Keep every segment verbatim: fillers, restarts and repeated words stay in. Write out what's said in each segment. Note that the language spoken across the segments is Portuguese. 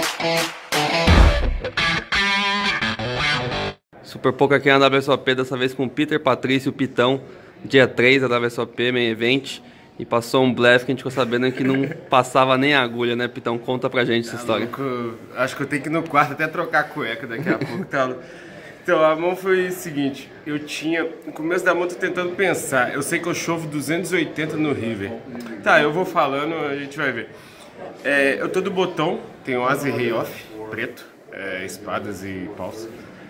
Super Poker aqui na W S O P, dessa vez com o Peter, Patrício e o Pitão, dia três da W S O P, Main Event. E passou um blefe que a gente ficou sabendo que não passava nem agulha, né, Pitão? Conta pra gente essa história. Louco. Acho que eu tenho que ir no quarto até trocar a cueca daqui a pouco, tá? Então, a mão foi o seguinte, eu tinha, no começo da mão eu tô tentando pensar, eu sei que eu chovo duzentos e oitenta no River. Tá, eu vou falando, a gente vai ver. É, eu tô do botão, tem o As e Rei Off, preto, é, espadas e paus.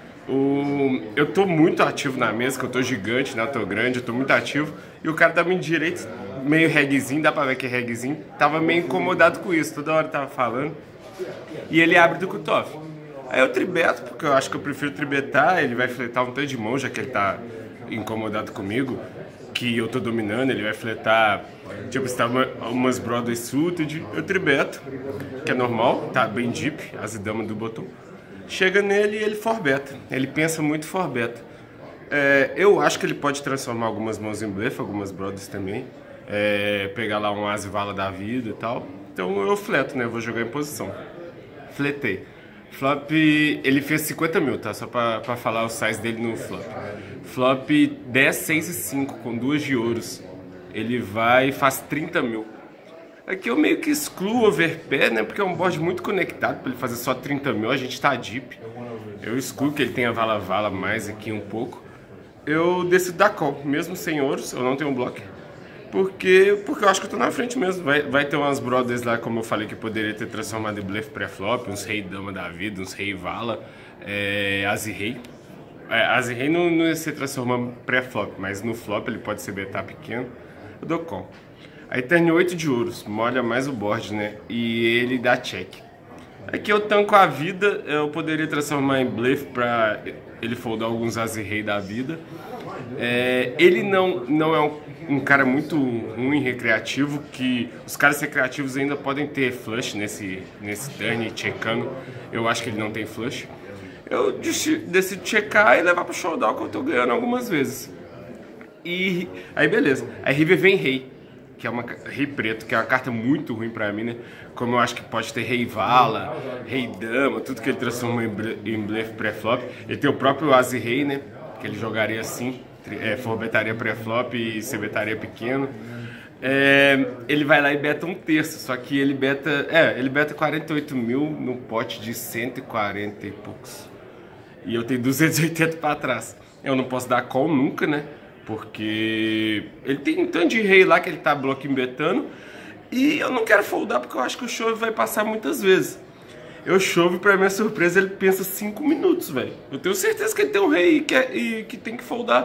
O, eu tô muito ativo na mesa, que eu tô gigante, né, eu tô grande, eu tô muito ativo. E o cara tava em direito, meio regzinho, dá pra ver que é regzinho. Tava meio incomodado com isso, toda hora tava falando. E ele abre do cutoff. Aí eu tribeto, porque eu acho que eu prefiro tribetar, ele vai fletar um tanto de mão, já que ele tá incomodado comigo, que eu tô dominando, ele vai fletar, tipo, se tá uma, umas Broadway suited, eu tribeto, que é normal, tá bem deep, as damas do botão. Chega nele e ele forbeta, ele pensa muito forbeta. É, eu acho que ele pode transformar algumas mãos em blefe, algumas Broadways também, é, pegar lá um as e vala da vida e tal. Então eu fleto, né, eu vou jogar em posição. Fletei. Flop, ele fez cinquenta mil, tá? Só pra, pra falar o size dele no flop. Flop dez, seis e cinco, com duas de ouros. Ele vai e faz trinta mil. Aqui eu meio que excluo o overpair, né? Porque é um board muito conectado, pra ele fazer só trinta mil, a gente tá deep. Eu excluo que ele tenha vala-vala mais aqui um pouco. Eu decido dar call, mesmo sem ouros, eu não tenho blocker. Porque, porque eu acho que eu tô na frente mesmo. Vai, vai ter umas brothers lá, como eu falei, que poderia ter transformado em blefe pré-flop, uns rei dama da vida, uns rei vala, é, as e rei. É, as e rei não, não ia ser transformando pré-flop, mas no flop ele pode ser beta pequeno. Eu dou call. Aí turn oito de ouros, molha mais o board, né? E ele dá check. Aqui eu tanco a vida, eu poderia transformar em blefe pra ele foldar alguns as e rei da vida. É, ele não, não é um, um cara muito ruim, recreativo, que os caras recreativos ainda podem ter flush nesse, nesse turn, checando. Eu acho que ele não tem flush. Eu decido checar e levar pro showdown, que eu tô ganhando algumas vezes. E aí beleza, aí River vem rei, que é uma rei preto, que é uma carta muito ruim pra mim, né? Como eu acho que pode ter rei vala, rei dama, tudo que ele transforma em blefe pré-flop. Ele tem o próprio as e rei, né? Que ele jogaria assim, é, forbetaria pré-flop e cebetaria pequeno. É, ele vai lá e beta um terço, só que ele beta, é, ele beta quarenta e oito mil no pote de cento e quarenta e poucos. E eu tenho duzentos e oitenta pra trás. Eu não posso dar call nunca, né? Porque ele tem um tanto de rei lá que ele tá bloqueando betando. E eu não quero foldar porque eu acho que o chove vai passar muitas vezes. Eu chove, pra minha surpresa, ele pensa cinco minutos, velho. Eu tenho certeza que ele tem um rei e que, é, e que tem que foldar.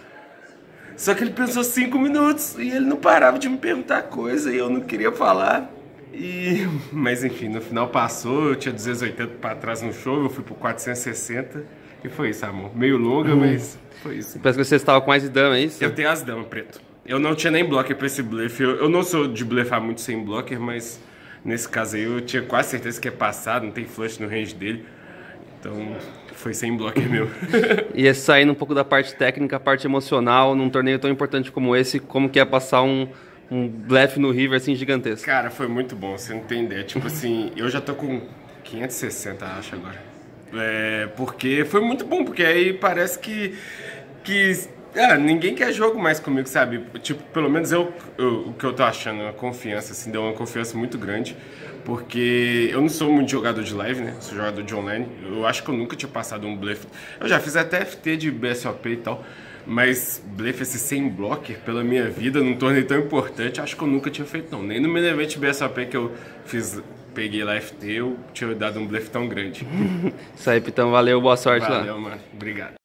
Só que ele pensou cinco minutos e ele não parava de me perguntar coisa e eu não queria falar. E... Mas enfim, no final passou, eu tinha duzentos e oitenta pra trás no chove, eu fui pro quatrocentos e sessenta. E foi isso, amor. Meio longa, hum. mas foi isso. Parece que você estava com as dama, é isso? Eu tenho as damas, preto. Eu não tinha nem blocker pra esse blefe. Eu, eu não sou de blefar muito sem blocker, mas nesse caso aí eu tinha quase certeza que ia passar, não tem flush no range dele. Então foi sem blocker meu. E saindo um pouco da parte técnica, a parte emocional, num torneio tão importante como esse, como que é passar um, um blefe no River assim gigantesco? Cara, foi muito bom, você não tem ideia. Tipo assim, eu já tô com quinhentos e sessenta, acho agora. É, porque foi muito bom, porque aí parece que... que Ah, ninguém quer jogo mais comigo, sabe? Tipo, pelo menos eu, eu, o que eu tô achando, uma confiança, assim, deu uma confiança muito grande. Porque eu não sou muito jogador de live, né? Sou jogador de online. Eu acho que eu nunca tinha passado um blefe. Eu já fiz até F T de B S O P e tal. Mas blefe esse sem blocker, pela minha vida, num torneio tão importante, acho que eu nunca tinha feito, não. Nem no main event B S O P que eu fiz, peguei lá F T, eu tinha dado um blefe tão grande. Isso aí, Pitão. Valeu, boa sorte Valeu, lá. Valeu, mano. Obrigado.